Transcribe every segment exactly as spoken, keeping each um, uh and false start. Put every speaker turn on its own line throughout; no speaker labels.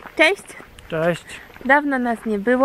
Cześć!
Cześć!
Dawno nas nie było.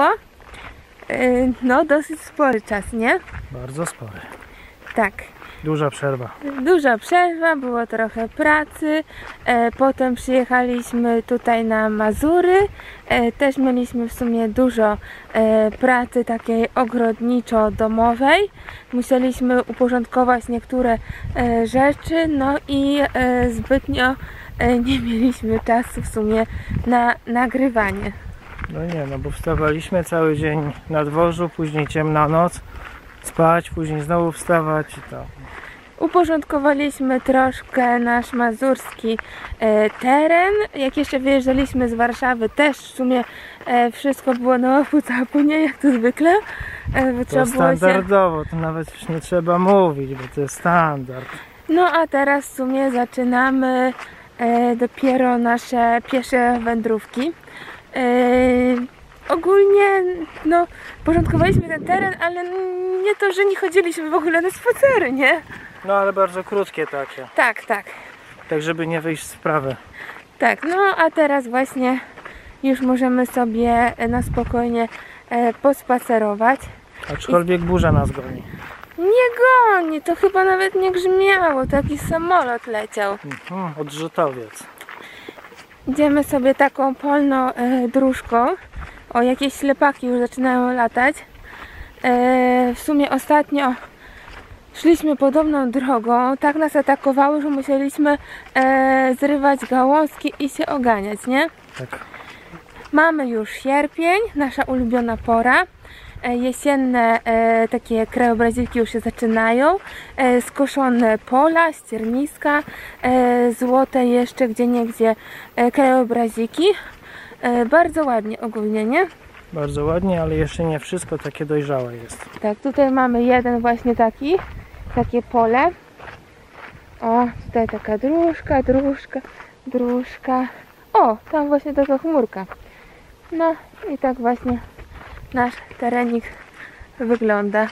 No, dosyć spory czas, nie?
Bardzo spory.
Tak.
Duża przerwa.
Duża przerwa, było trochę pracy. E, potem przyjechaliśmy tutaj na Mazury. E, też mieliśmy w sumie dużo e, pracy takiej ogrodniczo-domowej. Musieliśmy uporządkować niektóre e, rzeczy, no i e, zbytnio e, nie mieliśmy czasu w sumie na nagrywanie.
No nie, no bo wstawaliśmy cały dzień na dworzu, później ciemna noc, spać, później znowu wstawać i to.
Uporządkowaliśmy troszkę nasz mazurski e, teren. Jak jeszcze wyjeżdżaliśmy z Warszawy, też w sumie e, wszystko było na łapu capunie, jak to zwykle. E, bo
To
trzeba było
standardowo,
się...
to nawet już nie trzeba mówić, bo to jest standard.
No a teraz w sumie zaczynamy e, dopiero nasze piesze wędrówki. E, ogólnie no, porządkowaliśmy ten teren, ale nie to, że nie chodziliśmy w ogóle na spacery, nie?
No ale bardzo krótkie takie.
Tak, tak.
Tak, żeby nie wyjść z wprawy.
Tak, no a teraz właśnie już możemy sobie na spokojnie e, pospacerować.
Aczkolwiek I... burza nas goni.
Nie goni, to chyba nawet nie grzmiało, taki samolot leciał.
Mhm, odrzutowiec.
Idziemy sobie taką polną e, dróżką. O, jakieś ślepaki już zaczynają latać. E, w sumie ostatnio szliśmy podobną drogą, tak nas atakowały, że musieliśmy e, zrywać gałązki i się oganiać, nie?
Tak.
Mamy już sierpień, nasza ulubiona pora. E, jesienne e, takie krajobraziki już się zaczynają. E, skoszone pola, ścierniska, e, złote jeszcze gdzieniegdzie e, krajobraziki. E, bardzo ładnie ogólnie, nie?
Bardzo ładnie, ale jeszcze nie wszystko takie dojrzałe jest.
Tak, tutaj mamy jeden właśnie taki. Takie pole. O, tutaj taka dróżka, dróżka, dróżka. O, tam właśnie taka chmurka. No i tak właśnie nasz terenik wygląda.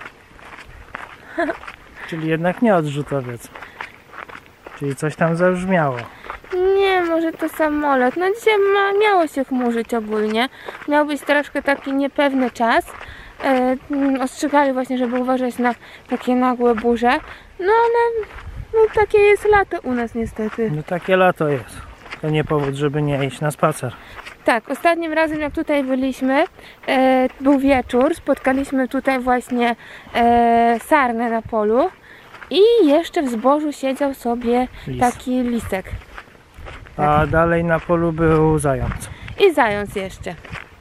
Czyli jednak nie odrzutowiec. Czyli coś tam zabrzmiało.
Nie, może to samolot. No dzisiaj ma, miało się chmurzyć ogólnie. Miał być troszkę taki niepewny czas. E, ostrzegali właśnie, żeby uważać na takie nagłe burze. No ale no, takie jest lato u nas niestety.
No takie lato jest. To nie powód, żeby nie iść na spacer.
Tak, ostatnim razem jak tutaj byliśmy, e, był wieczór, spotkaliśmy tutaj właśnie e, sarnę na polu i jeszcze w zbożu siedział sobie
Lis.
taki lisek. Tak.
A dalej na polu był zając.
I zając jeszcze.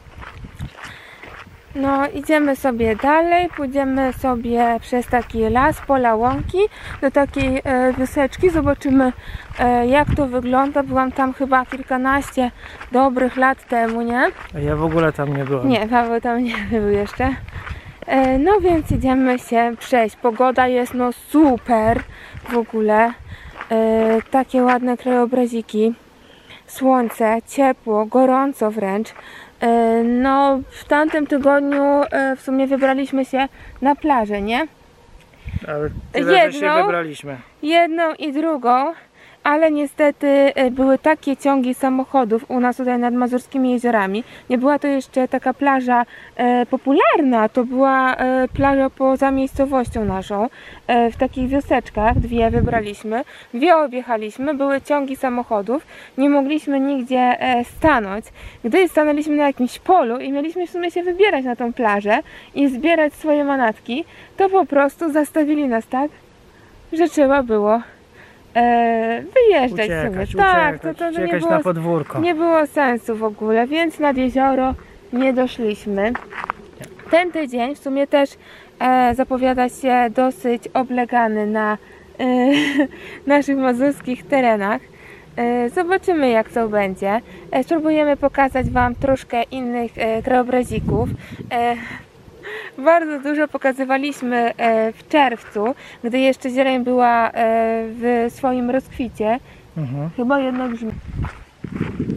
No, idziemy sobie dalej, pójdziemy sobie przez taki las, pola, łąki do takiej e, wioseczki, zobaczymy e, jak to wygląda. Byłam tam chyba kilkanaście dobrych lat temu, nie?
A ja w ogóle tam nie byłem.
Nie, Paweł tam nie był jeszcze. E, no więc idziemy się przejść. Pogoda jest no super w ogóle. E, takie ładne krajobraziki. Słońce, ciepło, gorąco wręcz. No, w tamtym tygodniu w sumie wybraliśmy się na plażę, nie?
Ale tyle, jedną, że się wybraliśmy.
Jedną i drugą, ale niestety były takie ciągi samochodów u nas tutaj nad Mazurskimi Jeziorami. Nie była to jeszcze taka plaża e, popularna, to była e, plaża poza miejscowością naszą. E, w takich wioseczkach dwie wybraliśmy, dwie objechaliśmy, były ciągi samochodów, nie mogliśmy nigdzie e, stanąć. Gdy stanęliśmy na jakimś polu i mieliśmy w sumie się wybierać na tą plażę i zbierać swoje manatki, to po prostu zastawili nas tak, że trzeba było E, wyjeżdżać
uciekać,
sobie. Tak,
uciekać,
to, to, to
uciekać
nie było,
na podwórko.
Nie było sensu w ogóle, więc nad jezioro nie doszliśmy. Ten tydzień w sumie też e, zapowiada się dosyć oblegany na e, naszych mazurskich terenach. E, zobaczymy jak to będzie. E, spróbujemy pokazać Wam troszkę innych e, krajobrazików. E, Bardzo dużo pokazywaliśmy w czerwcu, gdy jeszcze zieleń była w swoim rozkwicie. Mhm. Chyba jednak brzmi.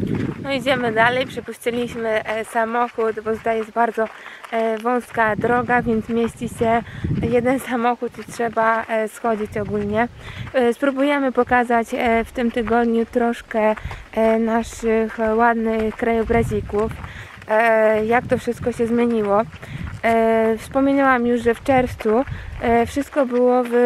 No idziemy dalej, przepuściliśmy e, samochód, bo tutaj jest bardzo e, wąska droga, więc mieści się jeden samochód i trzeba e, schodzić ogólnie. E, spróbujemy pokazać e, w tym tygodniu troszkę e, naszych ładnych krajobrazików, e, jak to wszystko się zmieniło. E, wspominałam już, że w czerwcu e, wszystko było w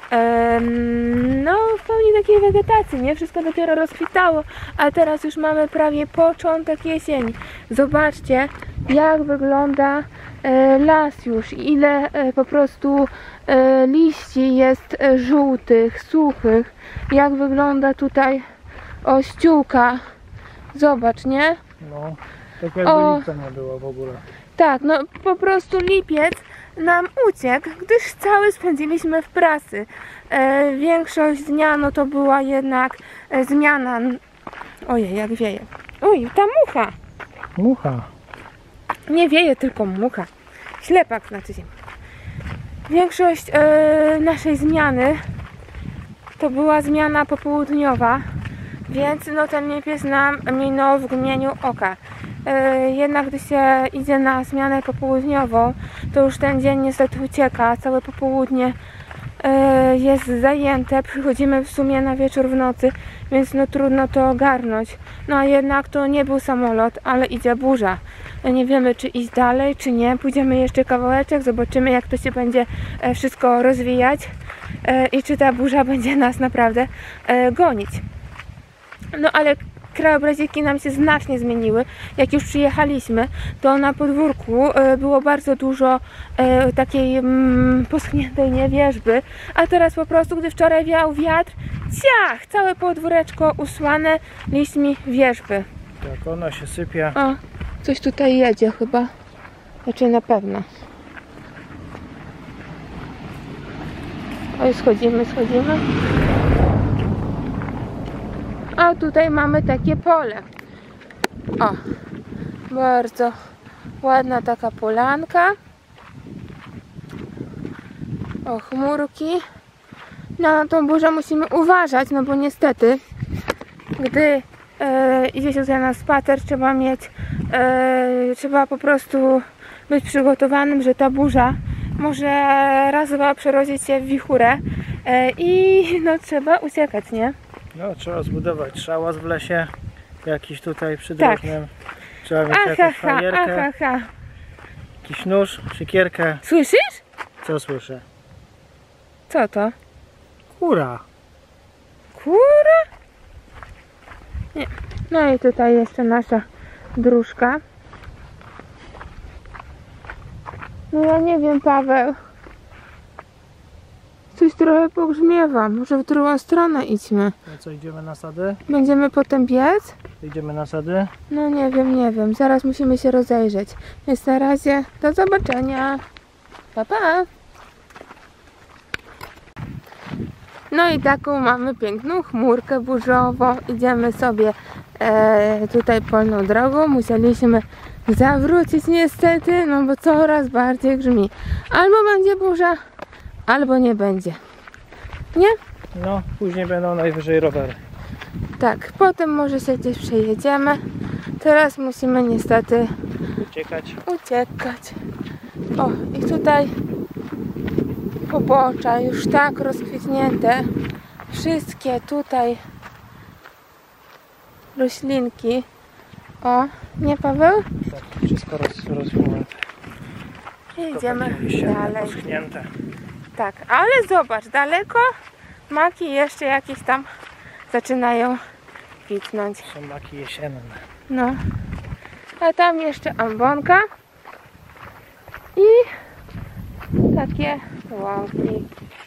no w pełni takiej wegetacji, nie? Wszystko dopiero rozkwitało, a teraz już mamy prawie początek jesieni. Zobaczcie, jak wygląda e, las już, ile e, po prostu e, liści jest e, żółtych, suchych, jak wygląda tutaj o ściółka. Zobacz, nie?
No, tak jakby
O.
lipca nie było w ogóle.
Tak, no po prostu lipiec nam uciekł, gdyż cały spędziliśmy w pracy. E, większość dnia no to była jednak e, zmiana. Ojej, jak wieje. Oj, ta mucha.
Mucha.
Nie wieje, tylko mucha. Ślepak znaczy się. Większość e, naszej zmiany to była zmiana popołudniowa, więc no ten lipiec nam minął w mgnieniu oka. E, jednak gdy się idzie na zmianę popołudniową, to już ten dzień niestety ucieka, całe popołudnie e, jest zajęte, przychodzimy w sumie na wieczór w nocy, więc no trudno to ogarnąć. No a jednak to nie był samolot, ale idzie burza. Nie wiemy, czy iść dalej, czy nie. Pójdziemy jeszcze kawałeczek, zobaczymy, jak to się będzie e, wszystko rozwijać e, i czy ta burza będzie nas naprawdę e, gonić. No ale krajobraziki nam się znacznie zmieniły. Jak już przyjechaliśmy, to na podwórku e, było bardzo dużo e, takiej mm, poschniętej nie, wierzby, a teraz po prostu, gdy wczoraj wiał wiatr, ciach, całe podwóreczko usłane liśćmi wierzby.
Tak, ona się sypie.
O, coś tutaj jedzie chyba. Znaczy na pewno. Oj, schodzimy, schodzimy. A tutaj mamy takie pole. O, bardzo ładna taka polanka. O, chmurki. No, na tą burzę musimy uważać, no bo niestety, gdy e, idzie się tutaj na spacer, trzeba mieć, e, trzeba po prostu być przygotowanym, że ta burza może razowo przerodzić się w wichurę e, i no trzeba uciekać, nie?
No, trzeba zbudować szałas w lesie, jakiś tutaj przydrożnym. Trzeba mieć
Aha,
jakąś
ha,
fajerkę,
aha, ha.
jakiś nóż, siekierkę.
Słyszysz?
Co słyszę?
Co to?
Kura.
Kura? Nie. No i tutaj jeszcze nasza dróżka. No ja nie wiem, Paweł. Coś trochę pogrzmiewa. Może w drugą stronę idźmy.
No co, idziemy na sady?
Będziemy potem biec?
Idziemy na sady?
No nie wiem, nie wiem. Zaraz musimy się rozejrzeć. Więc na razie do zobaczenia. Pa, pa. No i taką mamy piękną chmurkę burzową. Idziemy sobie e, tutaj polną drogą. Musieliśmy zawrócić niestety, no bo coraz bardziej grzmi. Albo będzie burza, albo nie będzie. Nie?
No, później będą najwyżej rowery.
Tak, potem może się gdzieś przejedziemy. Teraz musimy niestety
Uciekać.
uciekać. O, i tutaj pobocza już tak rozkwitnięte. Wszystkie tutaj roślinki. O, nie, Paweł?
Tak, wszystko roz, rozwinięte.
Idziemy
Liście
dalej.
poschnięte.
Tak, ale zobacz, daleko maki jeszcze jakieś tam zaczynają kwitnąć.
Są maki jesienne.
No, a tam jeszcze ambonka i takie łąki.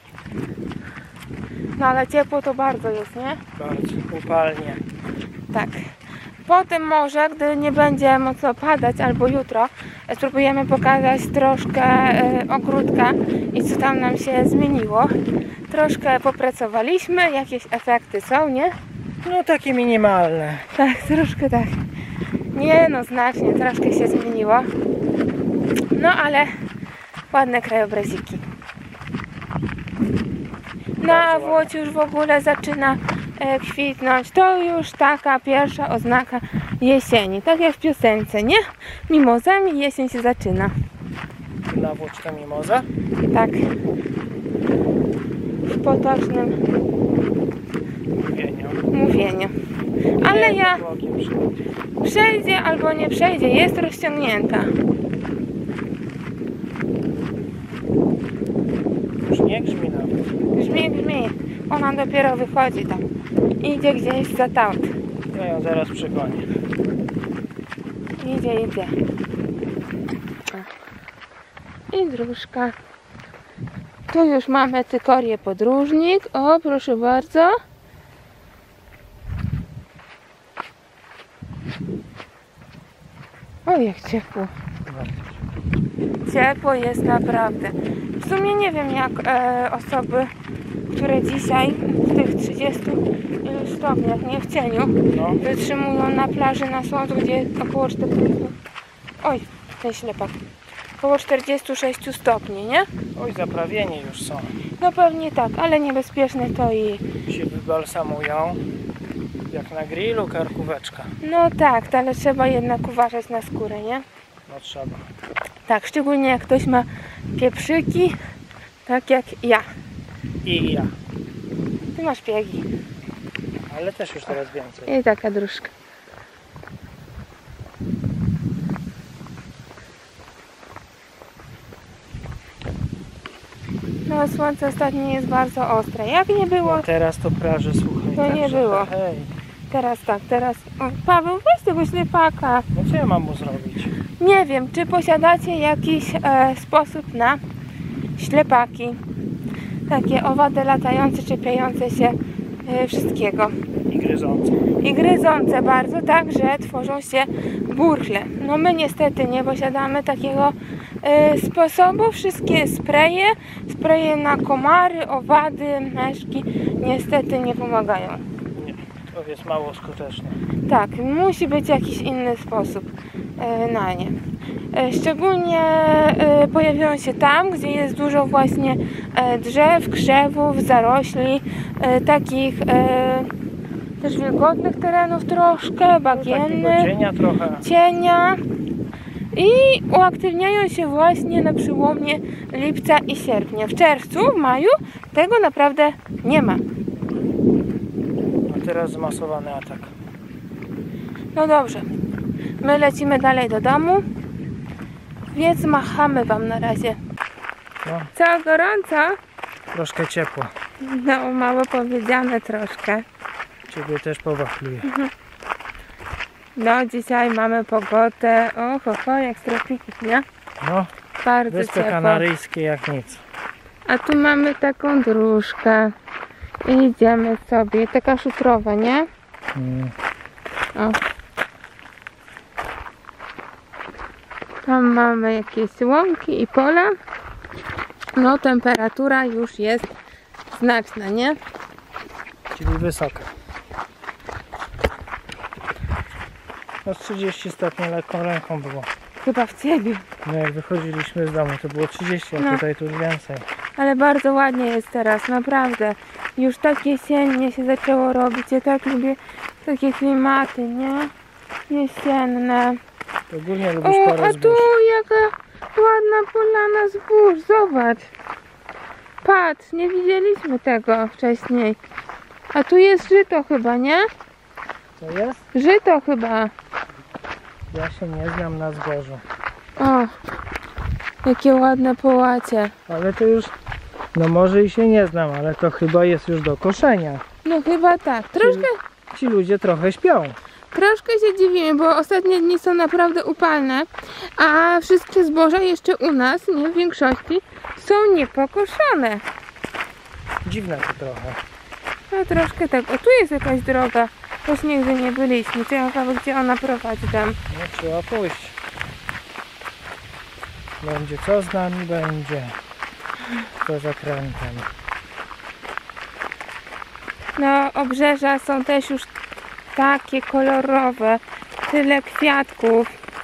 No ale ciepło to bardzo jest, nie?
Bardzo upalnie.
Tak. Potem może, gdy nie będzie mocno padać, albo jutro, spróbujemy pokazać troszkę e, ogródka i co tam nam się zmieniło. Troszkę popracowaliśmy, jakieś efekty są, nie?
No takie minimalne.
Tak, troszkę tak. Nie no, znacznie, troszkę się zmieniło. No ale ładne krajobraziki. No a w Łodzi już w ogóle zaczyna e, kwitnąć, to już taka pierwsza oznaka jesieni. Tak jak w piosence, nie? Mimozami jesień się zaczyna.
Na włóczkę mimoza?
Tak. W potocznym
Mówieniu.
mówieniu. Ale
Nie,
ja
to okiem przychodzi.
przejdzie albo nie przejdzie, jest rozciągnięta.
Już nie grzmi nawet.
Grzmi, grzmi. Ona dopiero wychodzi tam. Idzie gdzieś za taut.
Ja ją zaraz przegonię.
Idzie, idzie. I dróżka. Tu już mamy cykorię podróżnik. O, proszę bardzo. O, jak ciepło. Ciepło jest naprawdę. W sumie nie wiem, jak e, osoby, które dzisiaj w tych trzydziestu iluś stopniach, nie w cieniu,
No.
wytrzymują na plaży na słońcu, gdzie około czterdziestu. Oj, ten ślepak. Około czterdziestu sześciu stopni, nie?
Oj, zaprawieni już są.
No pewnie tak, ale niebezpieczne to i...
Się wybalsamują. Jak na grillu karkóweczka.
No tak, ale trzeba jednak uważać na skórę, nie?
No trzeba.
Tak, szczególnie jak ktoś ma pieprzyki, tak jak ja.
I ja.
Ty masz piegi.
Ale też już teraz więcej.
I taka dróżka. No, słońce ostatnio jest bardzo ostre. Jak nie było,
No teraz to praże, słuchaj.
To nie
także
było.
Hej,
teraz tak, teraz... O, Paweł, weź tego ślepaka.
no co ja mam mu zrobić?
Nie wiem, czy posiadacie jakiś e, sposób na ślepaki. Takie owady latające, czepiające się e, wszystkiego.
I gryzące.
I gryzące bardzo, tak, że tworzą się burchle. No my niestety nie posiadamy takiego e, sposobu. Wszystkie spreje, spreje na komary, owady, meszki niestety nie pomagają.
Nie, to jest mało skuteczne.
Tak, musi być jakiś inny sposób e, na nie. E, Szczególnie e, pojawiają się tam, gdzie jest dużo właśnie e, drzew, krzewów, zarośli, e, takich e, też wilgotnych terenów troszkę,
Takiego
bagiennych,
cienia trochę.
cienia i uaktywniają się właśnie na przełomie lipca i sierpnia. W czerwcu, w maju tego naprawdę nie ma.
A teraz zmasowany atak.
No dobrze, my lecimy dalej do domu, więc machamy wam na razie.
No,
Co, gorąco?
troszkę ciepło.
No, mało powiedziane troszkę.
Ciebie też powachluje.
No, dzisiaj mamy pogodę, o ho, ho, jak z tropików, nie?
No,
Bardzo
Wyspy
ciepło.
Kanaryjskie jak nic.
A tu mamy taką dróżkę. I idziemy sobie, taka szutrowa, nie?
Mm.
O. Tam mamy jakieś łąki i pola. No, temperatura już jest znaczna, nie?
Czyli wysoka. No z trzydzieści stopni lekką ręką było.
Chyba w ciebie.
No jak wychodziliśmy z domu to było trzydzieści, a
No.
tutaj to już więcej.
Ale bardzo ładnie jest teraz, naprawdę. Już tak jesiennie się zaczęło robić. Ja tak lubię takie klimaty, nie? Jesienne.
To ogólnie lubisz
O,
porę
a tu
zbóż.
jaka ładna polana zbóż. Zobacz. Patrz, nie widzieliśmy tego wcześniej. A tu jest żyto chyba, nie?
To jest?
Żyto chyba.
Ja się nie znam na zbożu.
O, jakie ładne połacie.
Ale to już, no może i się nie znam, ale to chyba jest już do koszenia.
No chyba tak. Troszkę,
Ci ludzie trochę śpią.
troszkę się dziwimy, bo ostatnie dni są naprawdę upalne, a wszystkie zboża jeszcze u nas, nie w większości, są niepokoszone.
Dziwne to trochę.
No troszkę tak. O, tu jest jakaś droga. Choć nigdy nie byliśmy. Ciekawe, gdzie ona prowadzi tam.
No trzeba pójść. Będzie co z nami będzie. To zakrętem.
No, obrzeża są też już takie kolorowe. Tyle kwiatków.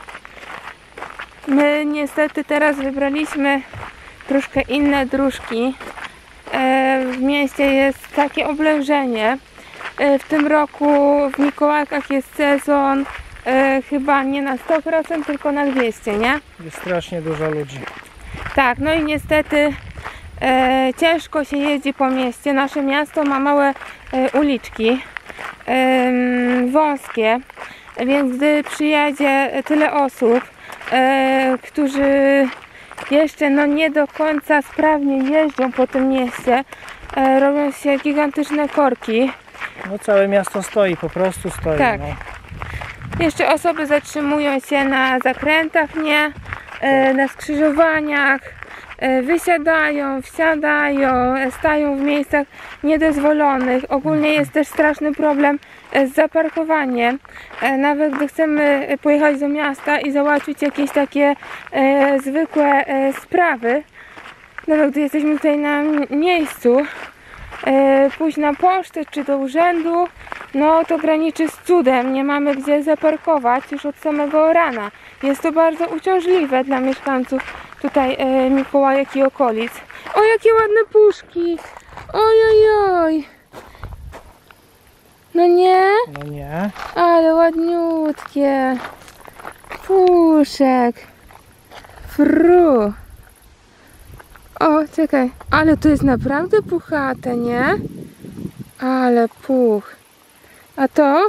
My niestety teraz wybraliśmy troszkę inne dróżki. E, w mieście jest takie oblężenie, e, w tym roku w Mikołajkach jest sezon e, chyba nie na sto procent, tylko na dwieście procent, nie?
Jest strasznie dużo ludzi.
Tak, no i niestety e, ciężko się jeździ po mieście. Nasze miasto ma małe e, uliczki, e, wąskie, więc gdy przyjedzie tyle osób, e, którzy jeszcze no nie do końca sprawnie jeżdżą po tym mieście, e, robią się gigantyczne korki.
No całe miasto stoi, po prostu stoi.
Tak.
No.
Jeszcze osoby zatrzymują się na zakrętach, nie? E, na skrzyżowaniach, e, wysiadają, wsiadają, e, stają w miejscach niedozwolonych. Ogólnie jest też straszny problem e, z zaparkowaniem. E, nawet gdy chcemy pojechać do miasta i załatwić jakieś takie e, zwykłe e, sprawy, nawet gdy jesteśmy tutaj na miejscu, e, pójść na pocztę czy do urzędu, no to graniczy z cudem, nie mamy gdzie zaparkować już od samego rana. Jest to bardzo uciążliwe dla mieszkańców tutaj e, Mikołajek i okolic. O, jakie ładne puszki! Oj, oj, oj! No nie?
No nie.
Ale ładniutkie! Puszek! Fru! O, czekaj, ale to jest naprawdę puchate, nie? Ale puch! A to?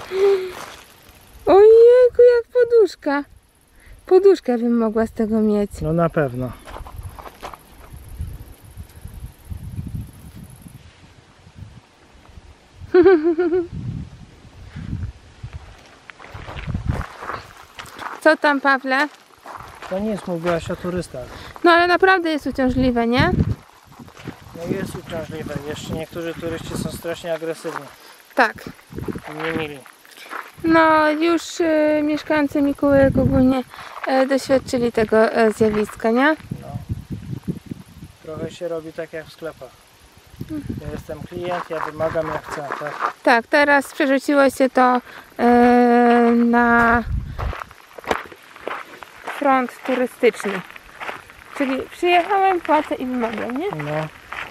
Ojejku, jak poduszka. Poduszkę bym mogła z tego mieć.
No na pewno.
Co tam, Pawle?
To nic, mówiłaś o turystach.
No ale naprawdę jest uciążliwe, nie?
No jest uciążliwe. Jeszcze niektórzy turyści są strasznie agresywni.
Tak.
I niemili.
No już y, mieszkańcy Mikołajek ogólnie y, doświadczyli tego y, zjawiska, nie?
No. Trochę się robi tak jak w sklepach. Ja jestem klient, ja wymagam jak chcę, tak?
Tak, teraz przerzuciło się to y, na front turystyczny. Czyli przyjechałem, płacę i wymagam, nie?
No.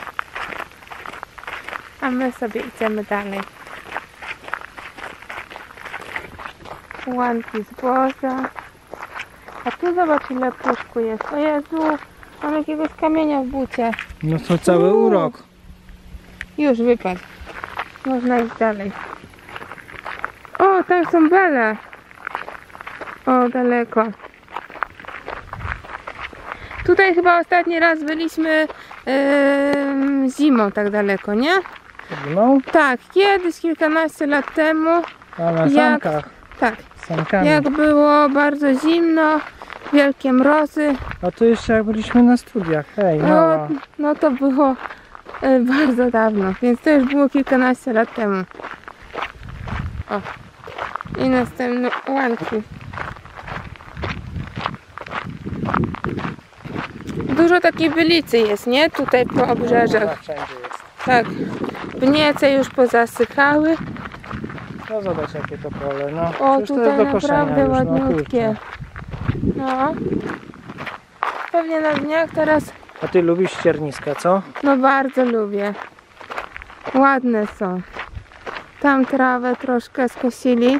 A my sobie idziemy dalej. Łanki zboża. A tu zobacz, ile puszku jest. O Jezu, mam jakiegoś kamienia w bucie.
No to cały
Uuu.
urok.
Już wypadł. Można iść dalej. O, tam są bele. O, daleko. Tutaj chyba ostatni raz byliśmy yy, zimą tak daleko, nie?
No,
Tak, kiedyś, kilkanaście lat temu.
a na
Jak-
sankach.
Tak,
z Sankami.
jak było bardzo zimno, wielkie mrozy.
A to jeszcze jak byliśmy na studiach. Hej,
No,
mała.
no to było e, bardzo dawno, więc to już było kilkanaście lat temu. O, i następne łanki. Dużo takiej bylicy jest, nie? Tutaj po
No,
obrzeżach.
wszędzie jest.
Tak, pniece już pozasychały.
No zobacz jakie to pole. No,
O,
przecież to
tutaj
jest do koszenia
naprawdę
już, no,
ładniutkie.
kurczę.
No. Pewnie na dniach teraz,
A ty lubisz ścierniska, co?
no bardzo lubię. Ładne są. Tam trawę troszkę skosili.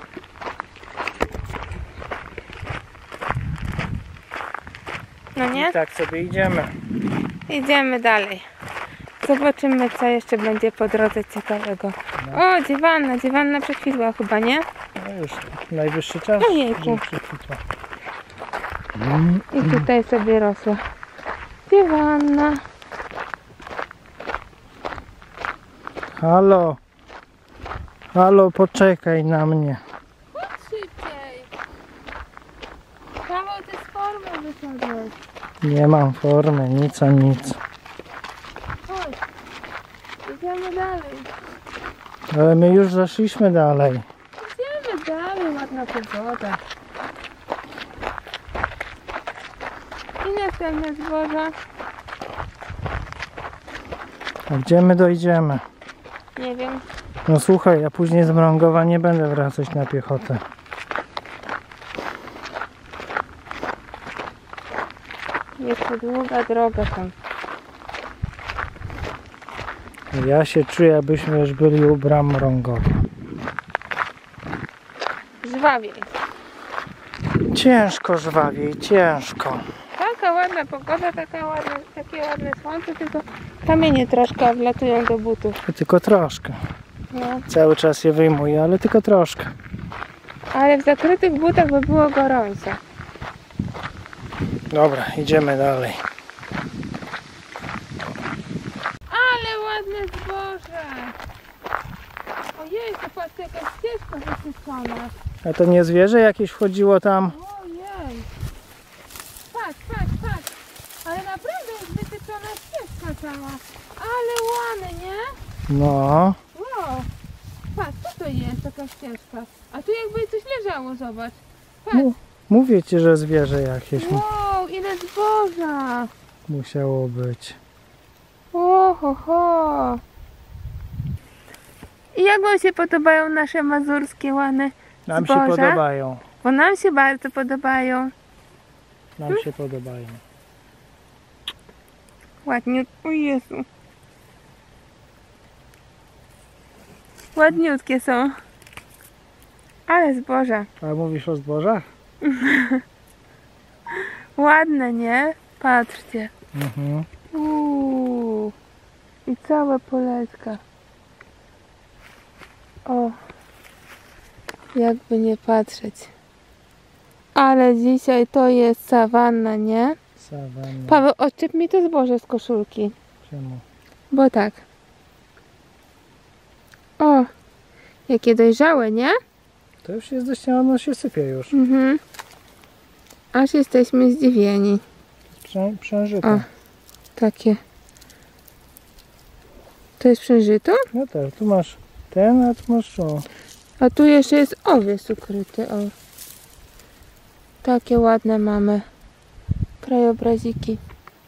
No nie?
I tak sobie idziemy.
Idziemy dalej. Zobaczymy, co jeszcze będzie po drodze ciekawego. O, dziewanna, dziewanna przekwitła chyba, nie?
No już najwyższy czas.
Ojejku.
żeby przekwitła.
I tutaj sobie rosła dziewanna.
Halo. Halo, poczekaj na mnie.
Chodź szybciej. Paweł, ty z formy wyszedłeś.
Nie mam formy, nic a nic.
Chodź. Idziemy dalej.
Ale my już zaszliśmy dalej.
Idziemy dalej, ładna pogoda. I następne zboża.
A gdzie my dojdziemy?
Nie wiem.
No słuchaj, ja później z Mrągowa nie będę wracać na piechotę.
Jeszcze długa droga tam.
Ja się czuję, jakbyśmy już byli u bram Mrągowa.
Żwawiej.
Ciężko żwawiej, ciężko.
Taka ładna pogoda, taka ładna, takie ładne słońce, tylko kamienie troszkę wlatują do butów.
Tylko troszkę.
No.
Cały czas je wyjmuję, ale tylko troszkę.
Ale w zakrytych butach by było gorąco.
Dobra, idziemy dalej.
Ale ładne zboże! Ojej, to patrz, jaka ścieżka wysycona.
A to nie zwierzę jakieś wchodziło tam?
Ojej! Patrz, patrz, patrz! Ale naprawdę jest wysycona ścieżka cała. Ale ładne, nie?
No.
Wow! Patrz, co to jest taka ścieżka? A tu jakby coś leżało, zobacz. Patrz.
Mu- Mówię ci, że zwierzę jakieś mu-
Wow, ile zboża!
musiało być.
O, ho, ho. I jak wam się podobają nasze mazurskie ładne
Nam
zboża?
się podobają.
Bo nam się bardzo podobają.
Nam się podobają.
Ładnie, o Jezu. Ładniutkie są. Ale zboża.
A mówisz o zbożach?
Ładne, nie? Patrzcie.
Mhm.
Uuu. I całe poletka. O. Jakby nie patrzeć. Ale dzisiaj to jest sawanna, nie?
Sawanna.
Paweł, odczep mi to zboże z koszulki.
Czemu?
Bo tak. O. Jakie dojrzałe, nie?
To już jest dość, ono się sypie już.
Mhm. Aż jesteśmy zdziwieni.
Przę, przężyte.
O. Takie. To jest przężyto?
No tak, tu masz ten, a tu masz o.
A tu jeszcze jest owiec ukryty. O. Takie ładne mamy krajobraziki.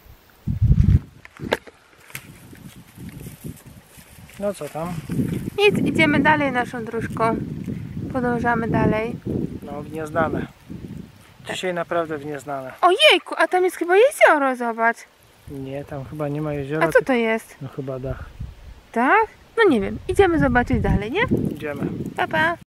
No co tam?
Nic, idziemy dalej naszą dróżką. Podążamy dalej.
No w nieznane. Dzisiaj naprawdę w nieznane.
Ojejku, a tam jest chyba jezioro, zobacz.
Nie, tam chyba nie ma jeziora.
A co to jest?
No chyba dach.
Tak? No nie wiem, idziemy zobaczyć dalej, nie?
Idziemy.
Pa, pa.